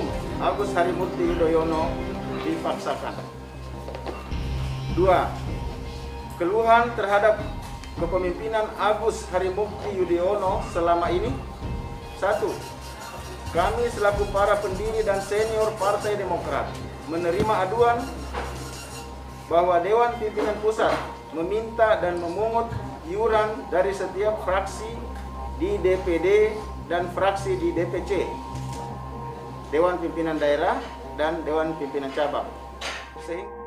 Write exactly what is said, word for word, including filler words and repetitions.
Agus Harimurti Yudhoyono dipaksakan. Dua. Keluhan terhadap kepemimpinan Agus Harimurti Yudhoyono selama ini. Satu. Kami selaku para pendiri dan senior Partai Demokrat menerima aduan bahwa Dewan Pimpinan Pusat meminta dan memungut iuran dari setiap fraksi di D P D dan fraksi di D P C, Dewan Pimpinan Daerah dan Dewan Pimpinan Cabang. Sehingga